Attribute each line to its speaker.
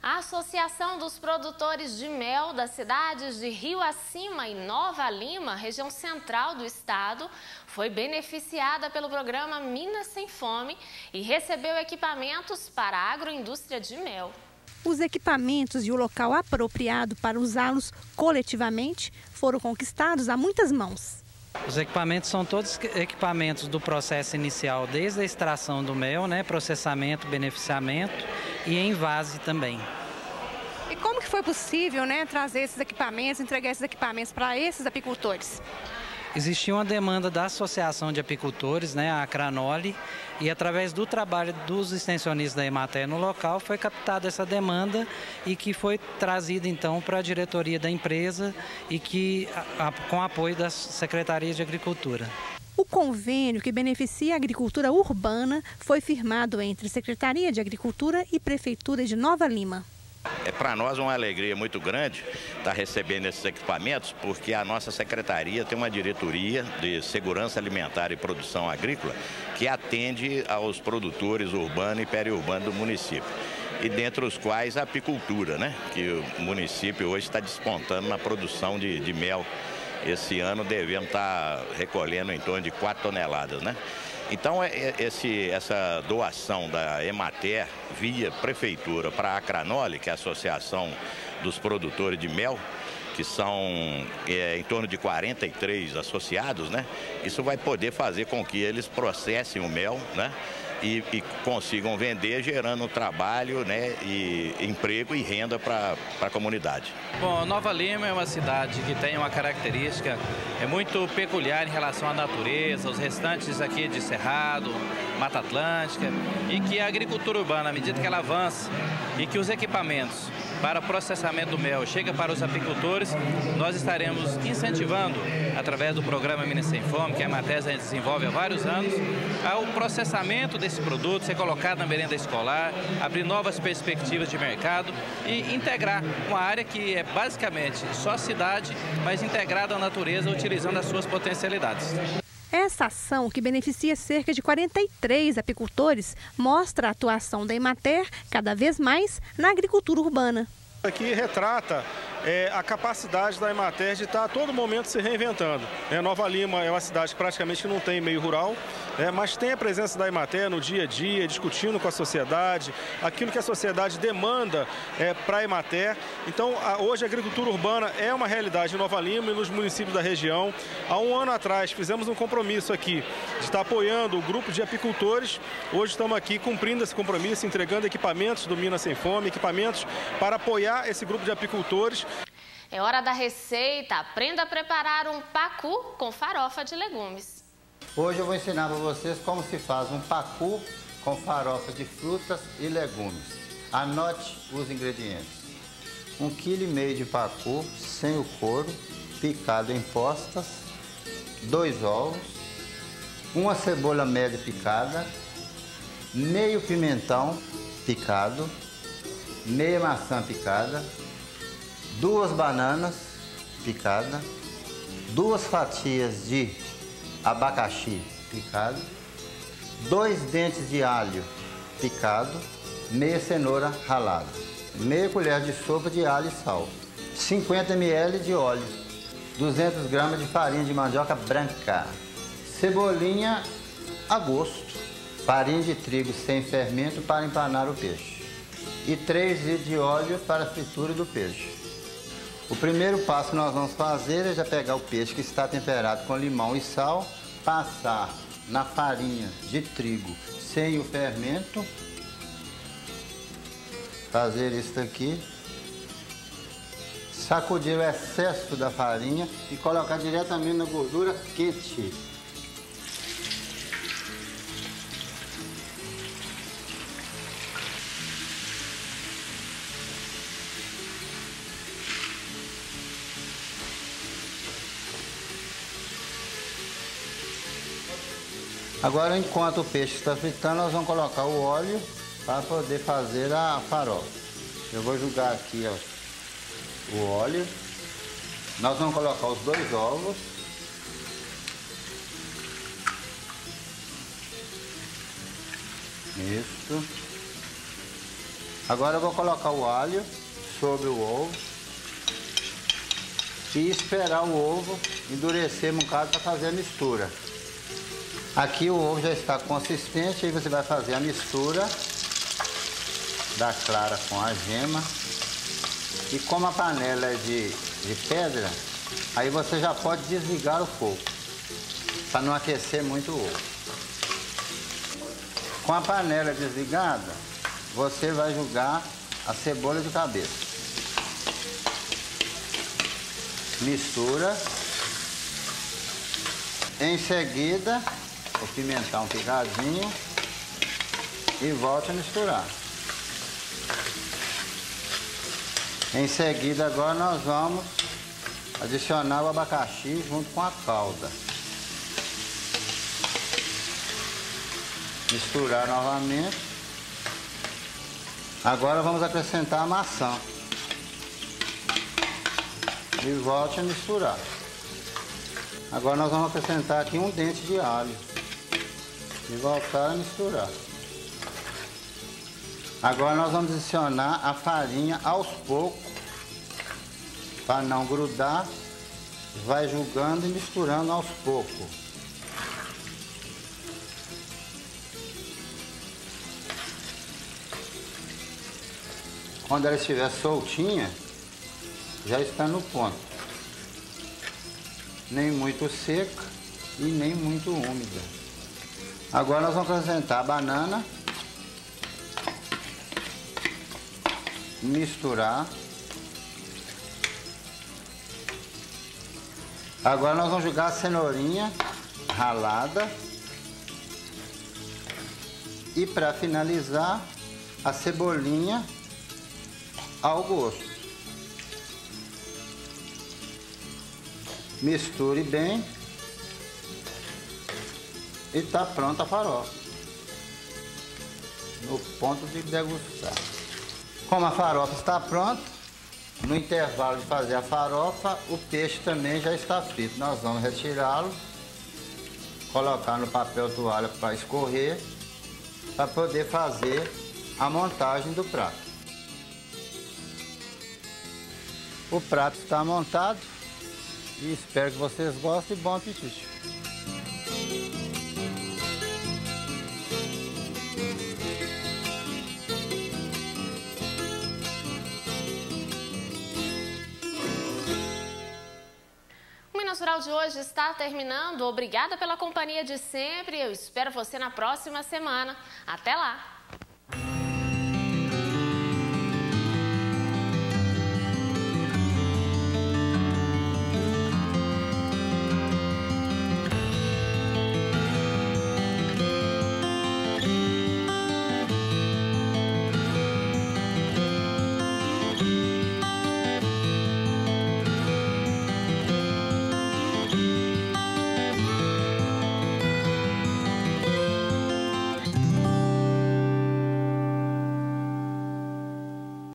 Speaker 1: A Associação dos Produtores de Mel das cidades de Rio Acima e Nova Lima, região central do estado, foi beneficiada pelo programa Minas Sem Fome e recebeu equipamentos para a agroindústria de mel.
Speaker 2: Os equipamentos e o local apropriado para usá-los coletivamente foram conquistados a muitas mãos.
Speaker 3: Os equipamentos são todos equipamentos do processo inicial, desde a extração do mel, processamento, beneficiamento e envase também.
Speaker 2: E como que foi possível, trazer esses equipamentos, entregar esses equipamentos para esses apicultores?
Speaker 3: Existia uma demanda da Associação de Apicultores, a Acranoli, e através do trabalho dos extensionistas da Emater no local foi captada essa demanda e que foi trazida então para a diretoria da empresa e que com apoio da Secretaria de Agricultura.
Speaker 2: O convênio que beneficia a agricultura urbana foi firmado entre Secretaria de Agricultura e Prefeitura de Nova Lima.
Speaker 4: É para nós uma alegria muito grande estar recebendo esses equipamentos, porque a nossa secretaria tem uma diretoria de segurança alimentar e produção agrícola que atende aos produtores urbanos e periurbanos do município. E dentre os quais a apicultura, que o município hoje está despontando na produção de mel. Esse ano devemos estar recolhendo em torno de 4 toneladas, Então, essa doação da Emater via prefeitura para a Acranoli, que é a Associação dos Produtores de Mel, que são em torno de 43 associados, Isso vai poder fazer com que eles processem o mel, E consigam vender, gerando trabalho, e emprego e renda para a comunidade.
Speaker 5: Bom, Nova Lima é uma cidade que tem uma característica muito peculiar em relação à natureza, os restantes aqui de Cerrado, Mata Atlântica, e que a agricultura urbana, à medida que ela avança e que os equipamentos para processamento do mel chega para os apicultores, nós estaremos incentivando, através do programa Minas Sem Fome, que a Emater desenvolve há vários anos, ao processamento desse produto, ser colocado na merenda escolar, abrir novas perspectivas de mercado e integrar uma área que é basicamente só cidade, mas integrada à natureza, utilizando as suas potencialidades.
Speaker 2: Essa ação, que beneficia cerca de 43 apicultores, mostra a atuação da Emater cada vez mais na agricultura urbana.
Speaker 6: Aqui retrata a capacidade da Emater de estar a todo momento se reinventando. Nova Lima é uma cidade que praticamente não tem meio rural, mas tem a presença da Emater no dia a dia, discutindo com a sociedade, aquilo que a sociedade demanda para a Emater. Então, hoje a agricultura urbana é uma realidade em Nova Lima e nos municípios da região. Há um ano atrás fizemos um compromisso aqui de estar apoiando o grupo de apicultores. Hoje estamos aqui cumprindo esse compromisso, entregando equipamentos do Minas Sem Fome, equipamentos para apoiar esse grupo de apicultores.
Speaker 1: É hora da receita. Aprenda a preparar um pacu com farofa de legumes.
Speaker 7: Hoje eu vou ensinar para vocês como se faz um pacu com farofa de frutas e legumes. Anote os ingredientes. 1,5 kg de pacu sem o couro, picado em postas, 2 ovos, uma cebola média picada, meio pimentão picado, meia maçã picada, 2 bananas picadas, 2 fatias de abacaxi picado, 2 dentes de alho picado, meia cenoura ralada, meia colher de sopa de alho e sal, 50 ml de óleo, 200 gramas de farinha de mandioca branca, cebolinha a gosto, farinha de trigo sem fermento para empanar o peixe e 3 litros de óleo para a fritura do peixe. O primeiro passo que nós vamos fazer é já pegar o peixe que está temperado com limão e sal, passar na farinha de trigo sem o fermento, fazer isso aqui, sacudir o excesso da farinha e colocar diretamente na gordura quente. Agora, enquanto o peixe está fritando, nós vamos colocar o óleo para poder fazer a farofa. Eu vou jogar aqui o óleo. Nós vamos colocar os 2 ovos. Isso. Agora eu vou colocar o alho sobre o ovo e esperar o ovo endurecer um bocado para fazer a mistura. Aqui o ovo já está consistente, aí você vai fazer a mistura da clara com a gema. E como a panela é de pedra, aí você já pode desligar o fogo, para não aquecer muito o ovo. Com a panela desligada, você vai jogar a cebola de cabeça. Mistura. Em seguida, o pimentão picadinho e volta a misturar. Em seguida, agora nós vamos adicionar o abacaxi junto com a calda. Misturar novamente. Agora vamos acrescentar a maçã. E volte a misturar. Agora nós vamos acrescentar aqui um dente de alho. E voltar a misturar. Agora nós vamos adicionar a farinha aos poucos, para não grudar, vai jogando e misturando aos poucos. Quando ela estiver soltinha, já está no ponto. Nem muito seca e nem muito úmida. Agora nós vamos acrescentar a banana. Misturar. Agora nós vamos jogar a cenourinha ralada. E para finalizar, a cebolinha ao gosto. Misture bem. E está pronta a farofa. No ponto de degustar. Como a farofa está pronta, no intervalo de fazer a farofa, o peixe também já está frito. Nós vamos retirá-lo, colocar no papel toalha para escorrer, para poder fazer a montagem do prato. O prato está montado e espero que vocês gostem e bom apetite!
Speaker 1: O Minas Rural de hoje está terminando. Obrigada pela companhia de sempre. Eu espero você na próxima semana. Até lá!